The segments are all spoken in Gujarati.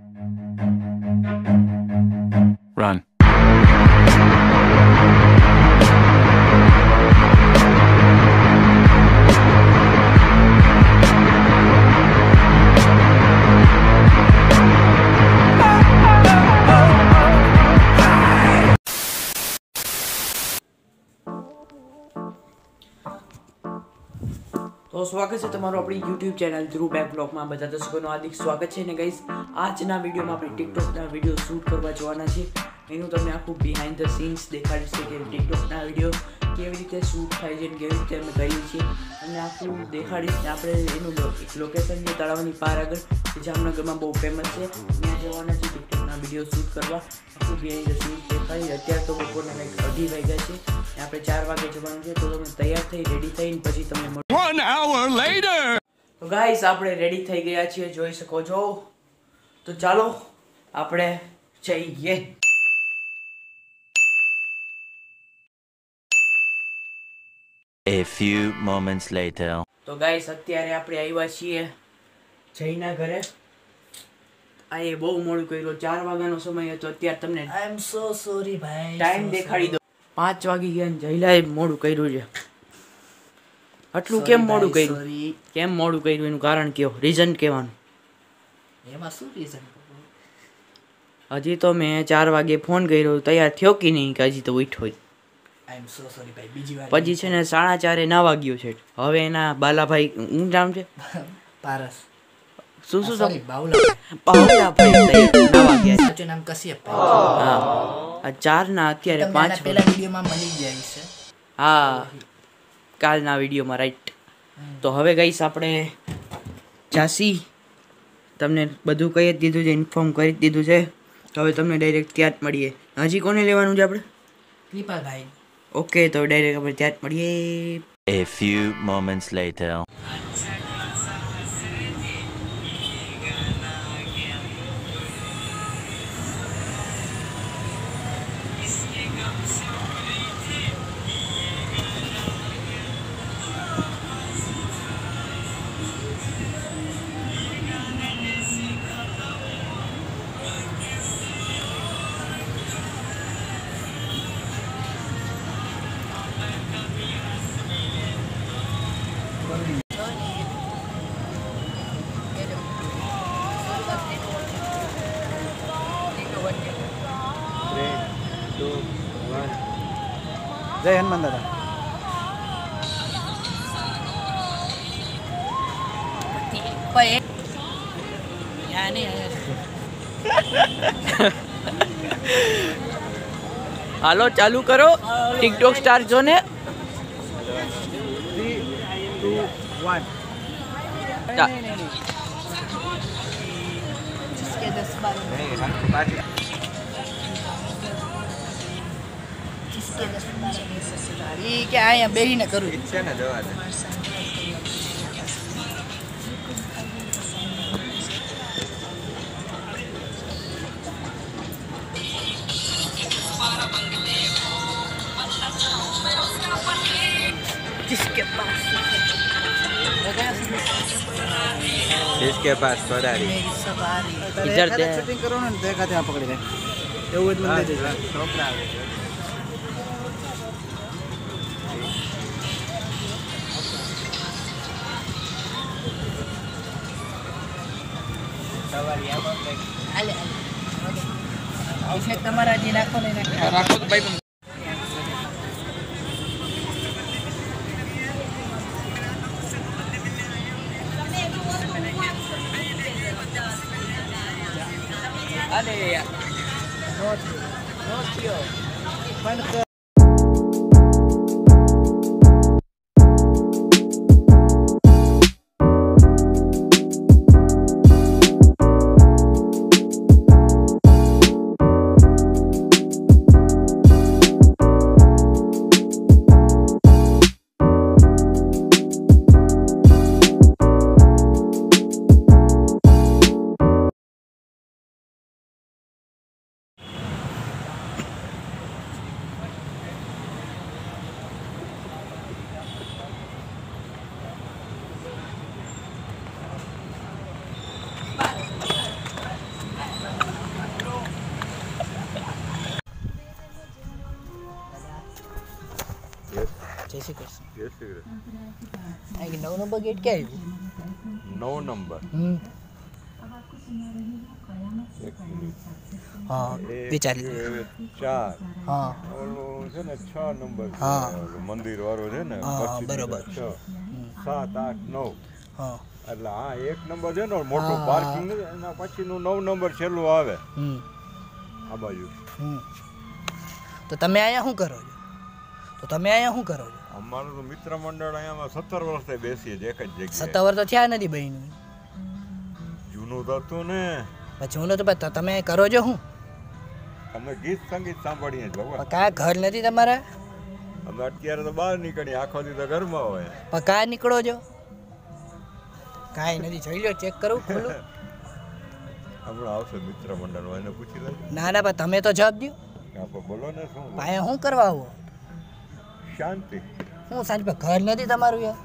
Run. तो स्वागत है તમારું આપણી YouTube ચેનલ ધ્રુવ બેક બ્લોગમાં બધા દર્શકોનું હાર્દિક સ્વાગત છે ને ગાઈસ આજના વિડિયોમાં આપણે TikTokના વિડિયો શૂટ કરવા જવાના છે એનું તમને આખું બિહાઇન્ડ ધ સીન્સ દેખાડીશ કે TikTokના વિડિયો કેવી રીતે શૂટ થાય છે અને કેવી રીતે અમે કરીએ છીએ અને આખું દેખાડીશ આપણે એનું લોકેશન છે તળાવની પાર આગળ જામનગરમાં બહુ ફેમસ છે ત્યાં જવાના છે TikTokના વિડિયો શૂટ કરવા આખું બિહાઇન્ડ ધ સીન્સ દેખાડી અત્યારે તો બપોરના કંઈક 2:30 વાગ્યા છે આપણે 4 વાગે જવાનું છે તો તમે તૈયાર થઈ રેડી થઈને પછી તમને 1 hour later. તો ગાઈસ આપણે રેડી થઈ ગયા છીએ જોઈ શકો છો તો ચાલો આપણે જઈએ A few moments later. તો ગાઈસ અત્યારે આપણે આવ્યા છીએ જયના ઘરે આ એ બહુ મોડું કર્યું 4 વાગ્યાનો સમય હતો અત્યારે તમને આઈ એમ સો સોરી ભાઈ ટાઈમ દેખાડી દો 5 વાગી ગયા ને જયલાએ મોડું કર્યું છે આટલું કેમ મોડું કર્યું કેમ મોડું કર્યું એનું કારણ કયો રીઝન કહેવાનું એમાં શું રીઝન હજી તો મેં 4 વાગે ફોન કર્યો તૈયાર થયો કે નહીં કે હજી તો ઉઠ્યો આઈ એમ સો સોરી ભાઈ બીજી વાર પછી છે ને 4:30 ના વાગ્યો છે હવે એના બાલાભાઈ શું નામ છે પારસ શું સોરી બાઉલા ભાઈ ના વાગ્યા સાચું નામ કશ્યપ ભાઈ હા આ 4 ના અત્યારે 5 પહેલા વિડિયોમાં મળી જાય છે હા કાલના વિડીયોમાં રાઈટ તો હવે ગાઈસ આપણે જાસી તમને બધું કહી જ દીધું છે ઇન્ફોર્મ કરી જ દીધું છે હવે તમને ડાયરેક્ટ ત્યાં જ મળીએ હજી કોને લેવાનું છે આપણે કૃપાલભાઈ ઓકે તો ડાયરેક્ટ આપણે ત્યાં જ મળીએ A few moments later. જય હનુમાન દાદા હાલો ચાલુ કરો ટિકટોક સ્ટાર જો ને 3 2 1 કે અહીંયા બેહીને કરું છે ને જવા દે जिसके पास फरारी इधर दे શૂટિંગ કરવાનું ને તે ખાતે આ પકડી દે એવું જ મને દે દેજો છોકરા આવે છે સવારી આમાં હાલે ઇફેક્ટ તમારા જે નાખો ને રાખો તો ભાઈ અરે યાર નો થયો પણ શ્રી કૃષ્ણ. જય શ્રી કૃષ્ણ. આ કે 9 નંબર ગેટ ક્યાં આવ્યું? 9 નંબર. એક મિનિટ. હા વિચારી લો. 4 હા ઓલું છે ને 6 નંબર છે. હા. ઓલું મંદિર વાળો છે ને હા, પછી બરોબર. 6 7 8 9 હા એટલે હા 1 નંબર છે ને મોટું હા. પાર્કિંગ છે એના પછીનું 9 નંબર છેલ્લું આવે આ બાજુ. તો તમે અહીંયા શું કરો છો? અમારું તો મિત્ર મંડળ અહીંયામાં 17 વર્ષથી બેસીએ છીએ એક જ જગ્યાએ. 17 વર્ષ તો થયા નથી બહેનું. જૂનું તો હતું ને. પછી હું તો તમે કરો છો શું? અમે ગીત સંગીત સાંભળીએ જ ભગવાન. પણ કાંઈ ઘર નથી તમારા? અમે અત્યારે તો બહાર નીકળીએ આખો દી તો ઘરમાં હોય. પણ કાંઈ નીકળો છો? કાંઈ નથી. જોઈ લો, ચેક કરું ખોલું. હમણાં આવશે મિત્ર મંડળ એને પૂછી લેજો. ના ના પણ તમે તો જવાબ દો. આપણે બોલો ને શું અહીંયા શું કરવા આવો? શાંતિ. શું સાંજ પર ઘર નથી તમારું યાર?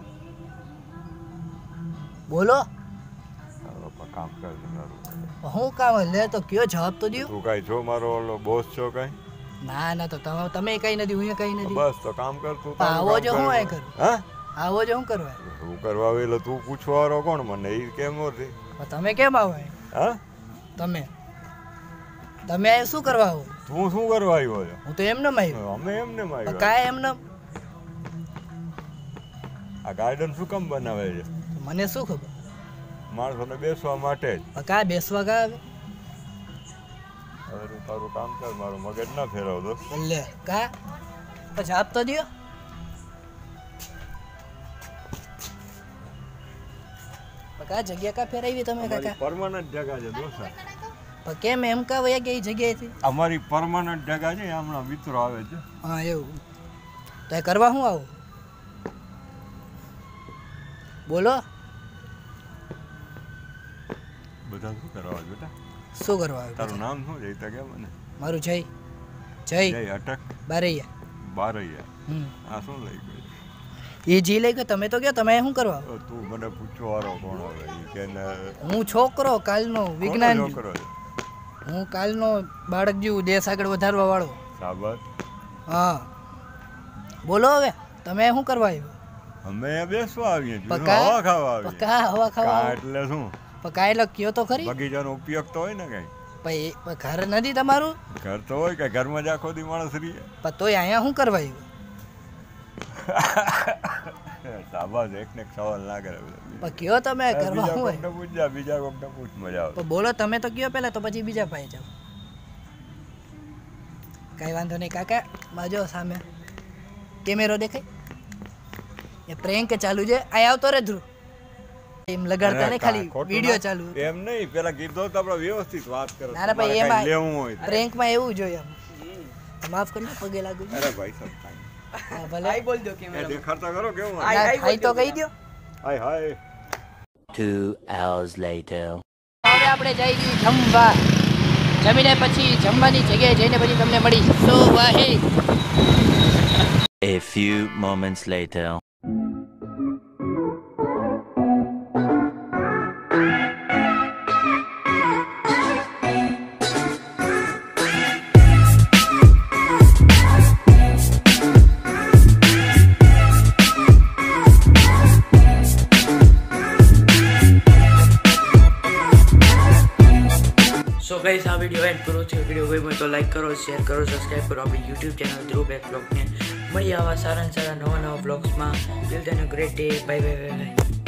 બોલો. તારો પર કામ કર તમારું. શું કામ લે તો કયો જવાબ તો દો. તું કાંઈ છો મારો ઓલો બોસ છો કાંઈ? ના ના તો તમે કઈ નથી, હું કઈ નથી. બસ તો કામ કર તું. પણ આવો જો હું અહીં કરું? હા આવો જો શું કરવા? હું કરવા આવે એટલે તું પૂછવાવાળો કોણ મને એ કેમ નથી? પણ તમે કેમ આવો અહીં? હા તમે અહીં શું કરવા આવો? તું શું કરવા આવ્યો છે? હું તો એમને આવ્યો. અમે એમને પણ આવ્યા. કાંઈ એમને આ ગાર્ડન શું કામ બનાવે છે? મને શું ખબર? માણસોને બેસવા માટે જ. પણ કાંઈ બેસવા કા આવે? હવે તું તારું કામ કર, મારું મગજ ના ફેરવતો. લે કા પછી આપ તો દો. કા જગ્યા કા ફેરવી તમે કાકા? પરમાનન્ટ જગા છે દોસ્તા. પણ કેમ એમ કા વયા ગયા એ જગ્યાએથી? અમારી પરમાનન્ટ જગા છે, હમણાં મિત્રો આવે છે. હા એવું. તો એ કરવા શું આવું? બોલો. બધા શું કરવા આવે બેટા? શું કરવા તારું આવ્યું? નામ શું છે એ તો કે મને. મારું જય જય જય અટક બારૈયા. બારૈયા. આ શું લઈ ગયું? એ જી લઈ ગયો. તમે તો કહો તમે શું કરવા આવો? તું મને પૂછવાવાળો કોણ આવે એ કે ને? હું છોકરો કાલનો વિજ્ઞાન કોનો છોકરો છે? હું કાલનો બાળક જેવું દેશ આગળ વધારવા વાળો. સાબર. હા બોલો હવે તમે શું કરવા આવ્યો? અમે બેસવા આવીએ છીએ, પકા? હવા ખાવા આવીએ. પકા હવા ખાવા કા આવો? એટલે શું? પકા એટલે કયો તો ખરી. બગીચાનો ઉપયોગ તો હોય ને કઈ. પણ ઘર નથી તમારું? ઘર તો હોય કે ઘરમાં જ આખો દી માણસ રહીએ. પણ તોય અહીંયા શું કરવા આવ્યો? સાબાસ એક ને એક સવાલ ના કરે. પણ કયો તમે કરવા શું હોય? બીજા કોકને પૂછ મજા આવે. પણ બોલો તમે તો કયો પહેલા, તો પછી બીજા પાસે જાઓ. કાંઈ વાંધો નહીં કાકા. બાજુ સામે કેમેરો દેખાય? એ પ્રેન્ક ચાલુ છે. અહીં આવતો રે ધ્રુવ. એમ લગાડતા નહીં, ખાલી વિડીયો ચાલુ. એમ નહીં, પેલા કીધું તો આપણે વ્યવસ્થિત વાત કરો. ના ના ભાઈ એમાં લેવું હોય તો. પ્રેન્કમાં એવું જોઈએ આમ. માફ કરજો, પગે લાગુ. અરે ભાઈ સાહેબ કાંઈ. હા ભલે. આઈ બોલ દો એ કેમેરા. દેખાડતા કરો કેવું હોય? ના, હાઈ તો કહી દો. હાય હાય. 2 hours later. હવે આપણે જઈ છીએ જમવા. જમીને પછી જમવાની જગ્યાએ જઈને પછી તમને મળી. સો વાહે. A few moments later. So guys આ વિડીયો એન્ડ કરો છે. વિડીયો ગમ્યો તો લાઈક કરો, શેર કરો, સબસ્ક્રાઈબ કરો આપણી યુટ્યુબ ચેનલ ધ્રુવ બેક બ્લોગને. મળીએ આવા સારા નવા બ્લોગ્સમાં. Till then a great day. Bye bye bye by.